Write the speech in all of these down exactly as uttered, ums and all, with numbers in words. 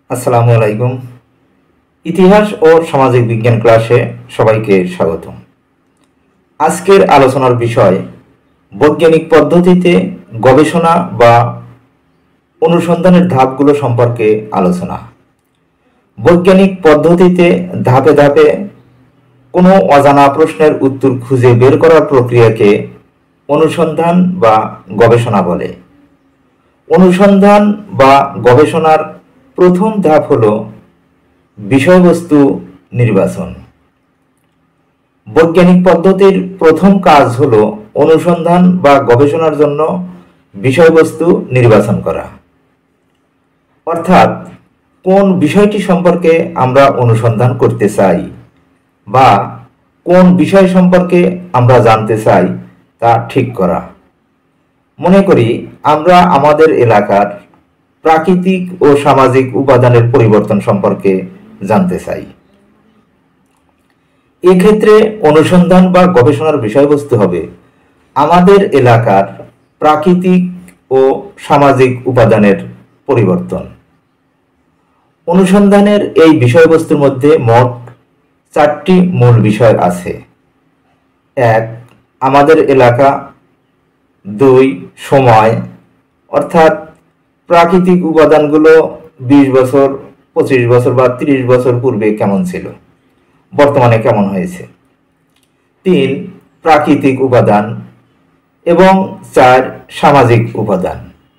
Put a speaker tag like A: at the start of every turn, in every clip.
A: আসসালামু আলাইকুম। ইতিহাস ও সামাজিক বিজ্ঞান ক্লাসে সবাইকে স্বাগতম। আজকের আলোচনার বিষয় বৈজ্ঞানিক পদ্ধতিতে গবেষণা বা অনুসন্ধানের ধাপগুলো সম্পর্কে আলোচনা। বৈজ্ঞানিক পদ্ধতিতে ধাপে ধাপে কোনো অজানা প্রশ্নের উত্তর খুঁজে বের করার প্রক্রিয়াকে অনুসন্ধান বা গবেষণা বলে। অনুসন্ধান বা গবেষণার প্রথম ধাপ হল বিষয়বস্তু নির্বাচন। বৈজ্ঞানিক পদ্ধতির প্রথম কাজ হল অনুসন্ধান বা গবেষণার জন্য বিষয়বস্তু নির্বাচন করা, অর্থাৎ কোন বিষয়টি সম্পর্কে আমরা অনুসন্ধান করতে চাই বা কোন বিষয় সম্পর্কে আমরা জানতে চাই তা ঠিক করা। মনে করি আমরা আমাদের এলাকার প্রাকৃতিক ও সামাজিক উপাদানের পরিবর্তন সম্পর্কে জানতে চাই। এক্ষেত্রে অনুসন্ধান বা গবেষণার বিষয়বস্তু হবে আমাদের এলাকার প্রাকৃতিক ও সামাজিক উপাদানের পরিবর্তন। অনুসন্ধানের এই বিষয়বস্তুর মধ্যে মোট চারটি মূল বিষয় আছে। এক, আমাদের এলাকা। দুই, সময়, অর্থাৎ প্রাকৃতিক উপাদানগুলো বিশ বছর, পঁচিশ বছর বা ত্রিশ বছর পূর্বে কেমন ছিল, বর্তমানে কেমন হয়েছে। তিন, প্রাকৃতিক উপাদান। এবং চার, সামাজিক উপাদান।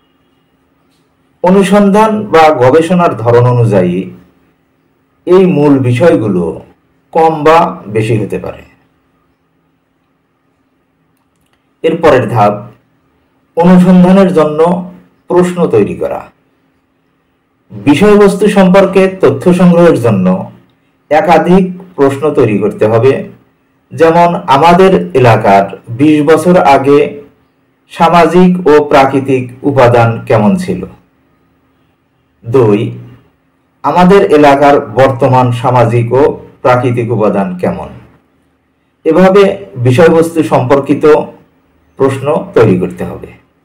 A: অনুসন্ধান বা গবেষণার ধরন অনুযায়ী এই মূল বিষয়গুলো কম বা বেশি হতে পারে। এরপরের ধাপ অনুসন্ধানের জন্য প্রশ্ন তৈরি করা। বিষয়বস্তু সম্পর্কে তথ্য সংগ্রহের জন্য একাধিক প্রশ্ন তৈরি করতে হবে। যেমন আমাদের এলাকার বিশ বছর আগে সামাজিক ও প্রাকৃতিক উপাদান কেমন ছিল। দুই, আমাদের এলাকার বর্তমান সামাজিক ও প্রাকৃতিক উপাদান কেমন। এভাবে বিষয়বস্তু সম্পর্কিত প্রশ্ন তৈরি করতে হবে।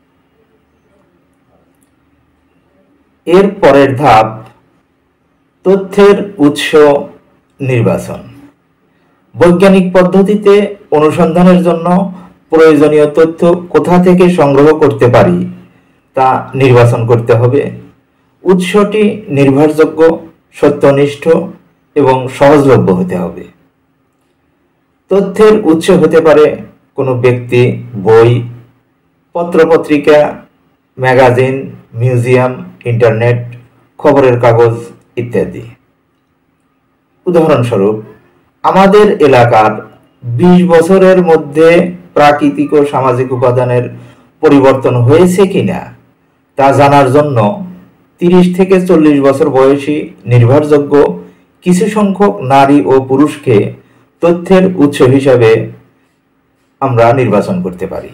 A: এর পরের ধাপ তথ্যের উৎস নির্বাচন। বৈজ্ঞানিক পদ্ধতিতে অনুসন্ধানের জন্য প্রয়োজনীয় তথ্য কোথা থেকে সংগ্রহ করতে পারি তা নির্বাচন করতে হবে। উৎসটি নির্ভরযোগ্য, সত্যনিষ্ঠ এবং সহজলভ্য হতে হবে। তথ্যের উৎস হতে পারে কোনো ব্যক্তি, বই, পত্রপত্রিকা, ম্যাগাজিন, মিউজিয়াম, ইন্টারনেট, খবরের কাগজ ইত্যাদি। উদাহরণস্বরূপ, আমাদের এলাকার বিশ বছরের মধ্যে প্রাকৃতিক ও সামাজিক উপাদানের পরিবর্তন হয়েছে কিনা তা জানার জন্য তিরিশ থেকে চল্লিশ বছর বয়সী নির্ভরযোগ্য কিছু সংখ্যক নারী ও পুরুষকে তথ্যের উৎস হিসাবে আমরা নির্বাচন করতে পারি।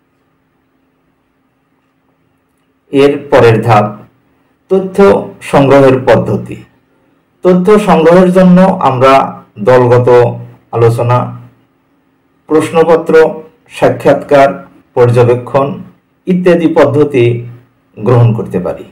A: এর পরের ধাপ তথ্য সংগ্রহের পদ্ধতি। তথ্য সংগ্রহের জন্য আমরা দলগত আলোচনা, প্রশ্নপত্র, সাক্ষাৎকার, পর্যবেক্ষণ ইত্যাদি পদ্ধতি গ্রহণ করতে পারি।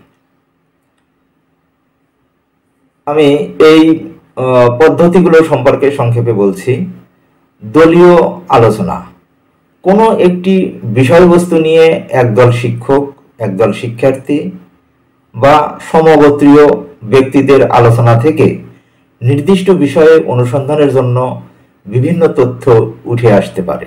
A: আমি এই পদ্ধতিগুলো সম্পর্কে সংক্ষেপে বলছি। দলীয় আলোচনা। কোনো একটি বিষয়বস্তু নিয়ে একদল শিক্ষক, একদল শিক্ষার্থী বা সমগোত্রীয় ব্যক্তিদের আলোচনা থেকে নির্দিষ্ট বিষয়ে অনুসন্ধানের জন্য বিভিন্ন তথ্য উঠে আসতে পারে।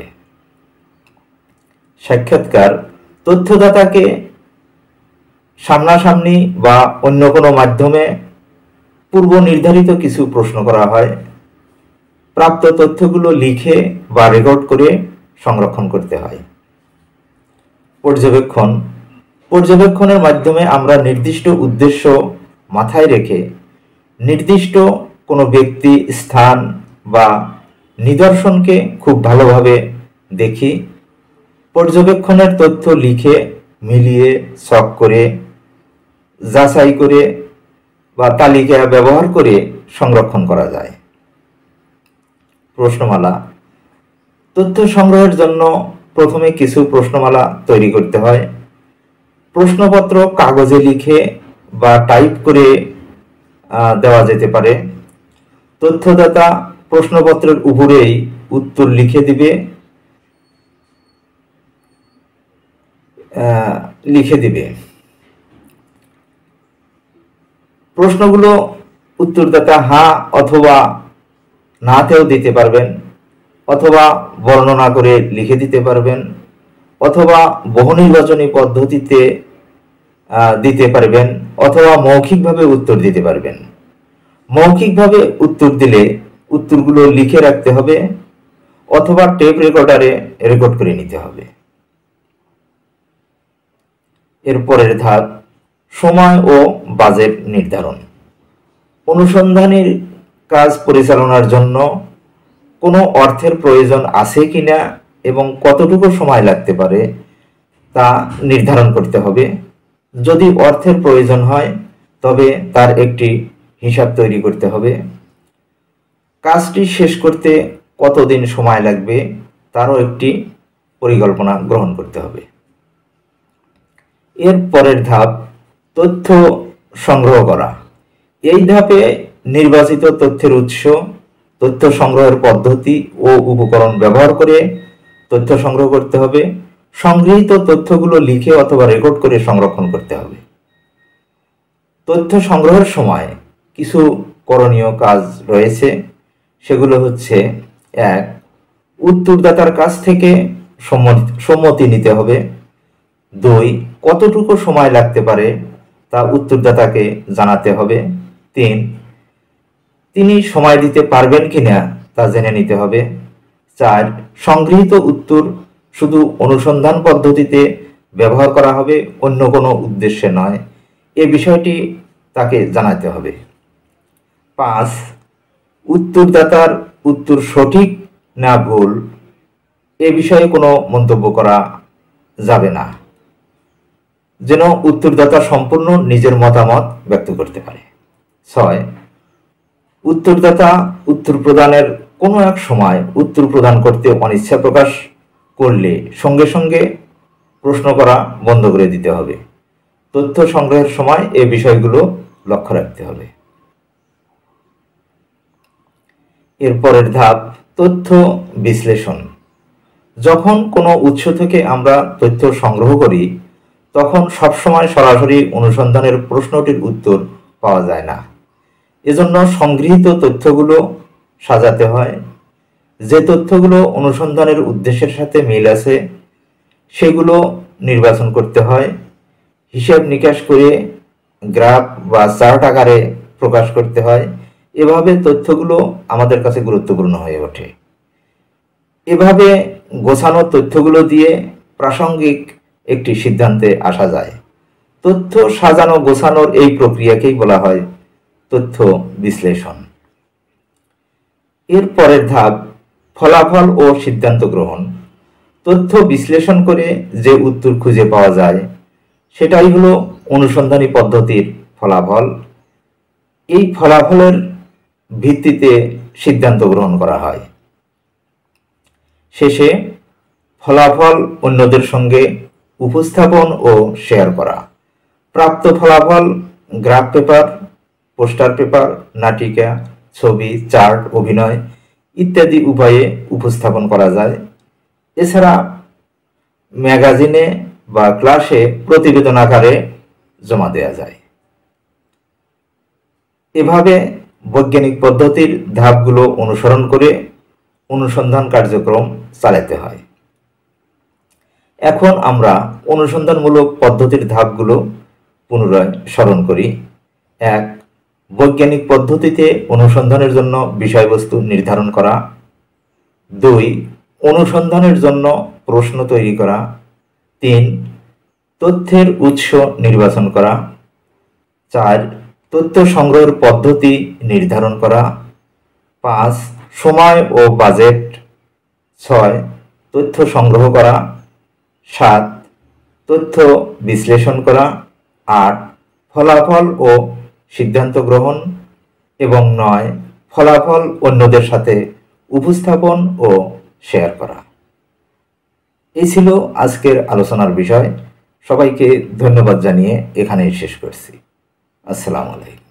A: সাক্ষাৎকার। তথ্যদাতাকে সামনাসামনি বা অন্য কোনো মাধ্যমে পূর্ব নির্ধারিত কিছু প্রশ্ন করা হয়। প্রাপ্ত তথ্যগুলো লিখে বা রেকর্ড করে সংরক্ষণ করতে হয়। পর্যবেক্ষণ। পর্যবেক্ষণের মাধ্যমে আমরা নির্দিষ্ট উদ্দেশ্য মাথায় রেখে নির্দিষ্ট কোনো ব্যক্তি, স্থান বা নিদর্শনকে খুব ভালোভাবে দেখি। পর্যবেক্ষণের তথ্য লিখে, মিলিয়ে, ছক করে, যাচাই করে বা তালিকা ব্যবহার করে সংরক্ষণ করা যায়। প্রশ্নমালা। তথ্য সংগ্রহের জন্য প্রথমে কিছু প্রশ্নমালা তৈরি করতে হয়। প্রশ্নপত্র কাগজে লিখে বা টাইপ করে দেওয়া যেতে পারে। তথ্যদাতা প্রশ্নপত্রের উপরেই উত্তর লিখে দিবে লিখে দিবে প্রশ্নগুলো উত্তরদাতা হ্যাঁ অথবা নাতেও দিতে পারবেন, অথবা বর্ণনা করে লিখে দিতে পারবেন, অথবা বহু নির্বাচনী পদ্ধতিতে দিতে পারবেন, অথবা মৌখিকভাবে উত্তর দিতে পারবেন। মৌখিকভাবে উত্তর দিলে উত্তরগুলো লিখে রাখতে হবে অথবা টেপ রেকর্ডারে রেকর্ড করে নিতে হবে। এরপরের ধাপ সময় ও বাজেট নির্ধারণ। অনুসন্ধানের কাজ পরিচালনার জন্য কোনো অর্থের প্রয়োজন আছে কিনা এবং কতটুকু সময় লাগতে পারে তা নির্ধারণ করতে হবে। যদি অর্থের প্রয়োজন হয় তবে তার একটি হিসাব তৈরি করতে হবে। কাজটি শেষ করতে কতদিন সময় লাগবে তারও একটি পরিকল্পনা গ্রহণ করতে হবে। এর পরের ধাপ তথ্য সংগ্রহ করা। এই ধাপে নির্বাচিত তথ্যের উৎস, তথ্য সংগ্রহের পদ্ধতি ও উপকরণ ব্যবহার করে তথ্য সংগ্রহ করতে হবে। সংগৃহীত তথ্যগুলো লিখে অথবা রেকর্ড করে সংরক্ষণ করতে হবে। তথ্য সংগ্রহের সময় কিছু করণীয় কাজ রয়েছে, সেগুলো হচ্ছে: এক, উত্তরদাতার কাছ থেকে সম্মতি নিতে হবে। দুই, কতটুকু সময় লাগতে পারে তা উত্তরদাতাকে জানাতে হবে। তিন, তিনি সময় দিতে পারবেন কিনা তা জেনে নিতে হবে। চার, সংগৃহীত উত্তর শুধু অনুসন্ধান পদ্ধতিতে ব্যবহার করা হবে, অন্য কোনো উদ্দেশ্যে নয়, এ বিষয়টি তাকে জানাতে হবে। পাঁচ, উত্তরদাতার উত্তর সঠিক না ভুল এ বিষয়ে কোনো মন্তব্য করা যাবে না, যেন উত্তরদাতা সম্পূর্ণ নিজের মতামত ব্যক্ত করতে পারে। ছয়, উত্তরদাতা উত্তর প্রদানের কোনো এক সময় উত্তর প্রদান করতে অনিচ্ছা প্রকাশ করলে সঙ্গে সঙ্গে প্রশ্ন করা বন্ধ করে দিতে হবে। তথ্য সংগ্রহের সময় এই বিষয়গুলো লক্ষ্য রাখতে হবে। এরপরের ধাপ তথ্য বিশ্লেষণ। যখন কোনো উৎস থেকে আমরা তথ্য সংগ্রহ করি তখন সবসময় সরাসরি অনুসন্ধানের প্রশ্নটির উত্তর পাওয়া যায় না। এজন্য সংগৃহীত তথ্যগুলো সাজাতে হয়। যে তথ্যগুলো অনুসন্ধানের উদ্দেশ্যের সাথে মিল আছে সেগুলো নির্বাচন করতে হয়। হিসাব নিকাশ করে গ্রাফ বা চার্ট আকারে প্রকাশ করতে হয়। এভাবে তথ্যগুলো আমাদের কাছে গুরুত্বপূর্ণ হয়ে ওঠে। এভাবে গোছানো তথ্যগুলো দিয়ে প্রাসঙ্গিক একটি সিদ্ধান্তে আসা যায়। তথ্য সাজানো গোছানোর এই প্রক্রিয়াকেই বলা হয় তথ্য বিশ্লেষণ। এর পরের ধাপ ফলাফল ও সিদ্ধান্ত গ্রহণ। তথ্য বিশ্লেষণ করে যে উত্তর খুঁজে পাওয়া যায় সেটাই হলো অনুসন্ধানী পদ্ধতির ফলাফল। এই ফলাফলের ভিত্তিতে সিদ্ধান্ত গ্রহণ করা হয়। শেষে ফলাফল অন্যদের সঙ্গে উপস্থাপন ও শেয়ার করা। প্রাপ্ত ফলাফল গ্রাফ পেপার, পোস্টার পেপার, নাটিকা, ছবি, চার্ট, অভিনয় ইত্যাদি উপায়ে উপস্থাপন করা যায়। এছাড়া ম্যাগাজিনে বা ক্লাসে প্রতিবেদন আকারে জমা দেওয়া যায়। এভাবে বৈজ্ঞানিক পদ্ধতির ধাপগুলো অনুসরণ করে অনুসন্ধান কার্যক্রম চালাতে হয়। এখন আমরা অনুসন্ধানমূলক পদ্ধতির ধাপগুলো পুনরায় স্মরণ করি। এক, বৈজ্ঞানিক পদ্ধতিতে অনুসন্ধানের জন্য বিষয়বস্তু নির্ধারণ করা। দুই, অনুসন্ধানের জন্য প্রশ্ন তৈরি করা। তিন, তথ্যের উৎস নির্বাচন করা। চার, তথ্য সংগ্রহের পদ্ধতি নির্ধারণ করা। পাঁচ, সময় ও বাজেট। ছয়, তথ্য সংগ্রহ করা। সাত, তথ্য বিশ্লেষণ করা। আট, ফলাফল ও সিদ্ধান্ত গ্রহণ। এবং নয়, ফলাফল অন্যদের সাথে উপস্থাপন ও শেয়ার করা। এই ছিল আজকের আলোচনার বিষয়। সবাইকে ধন্যবাদ জানিয়ে এখানেই শেষ করছি। আসসালামু আলাইকুম।